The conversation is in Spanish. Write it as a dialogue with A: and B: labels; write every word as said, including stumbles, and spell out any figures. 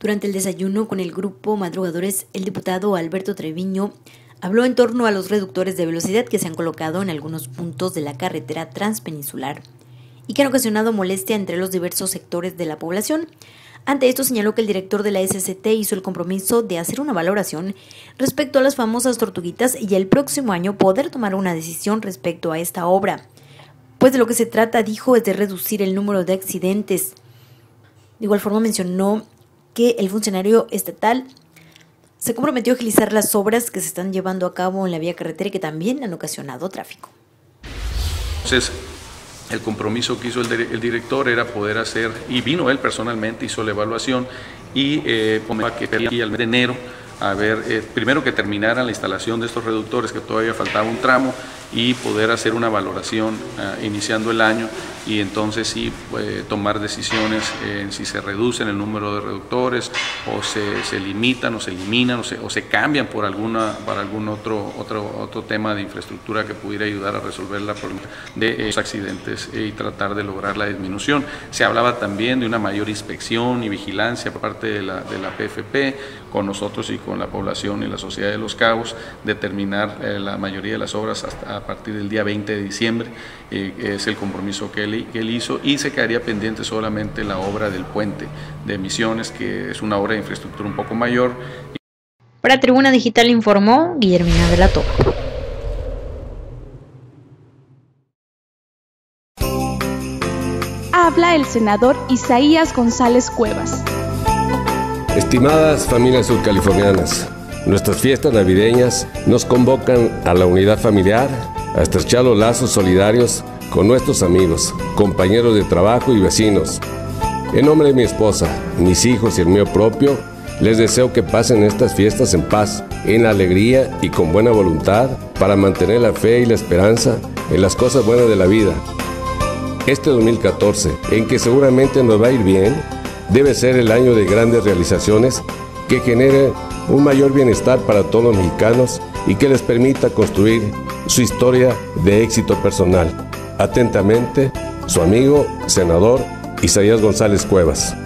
A: Durante el desayuno con el grupo Madrugadores, el diputado Alberto Treviño habló en torno a los reductores de velocidad que se han colocado en algunos puntos de la carretera transpeninsular y que han ocasionado molestia entre los diversos sectores de la población. Ante esto señaló que el director de la S C T hizo el compromiso de hacer una valoración respecto a las famosas tortuguitas y el próximo año poder tomar una decisión respecto a esta obra. Pues de lo que se trata, dijo, es de reducir el número de accidentes. De igual forma mencionó que el funcionario estatal se comprometió a agilizar las obras que se están llevando a cabo en la vía carretera y que también han ocasionado tráfico.
B: Entonces, el compromiso que hizo el, el director era poder hacer, y vino él personalmente, hizo la evaluación y eh, que quería al mes de enero a ver, eh, primero que terminara la instalación de estos reductores, que todavía faltaba un tramo, y poder hacer una valoración uh, iniciando el año y entonces sí eh, tomar decisiones en eh, si se reducen el número de reductores o se, se limitan o se eliminan o se, o se cambian por alguna para algún otro, otro, otro tema de infraestructura que pudiera ayudar a resolver la problema de los accidentes eh, y tratar de lograr la disminución. Se hablaba también de una mayor inspección y vigilancia por parte de la, de la P F P con nosotros y con la población y la sociedad de Los Cabos, determinar eh, la mayoría de las obras hasta a partir del día veinte de diciembre, eh, es el compromiso que él, que él hizo, y se quedaría pendiente solamente la obra del puente de Misiones, que es una obra de infraestructura un poco mayor.
A: Para Tribuna Digital informó Guillermina de la Toba.
C: Habla el senador Isaías González Cuevas.
D: Estimadas familias surcalifornianas, nuestras fiestas navideñas nos convocan a la unidad familiar, a estrechar los lazos solidarios con nuestros amigos, compañeros de trabajo y vecinos. En nombre de mi esposa, mis hijos y el mío propio, les deseo que pasen estas fiestas en paz, en alegría y con buena voluntad para mantener la fe y la esperanza en las cosas buenas de la vida. Este dos mil catorce, en que seguramente nos va a ir bien, debe ser el año de grandes realizaciones que genere un mayor bienestar para todos los mexicanos y que les permita construir su historia de éxito personal. Atentamente, su amigo, senador Isaías González Cuevas.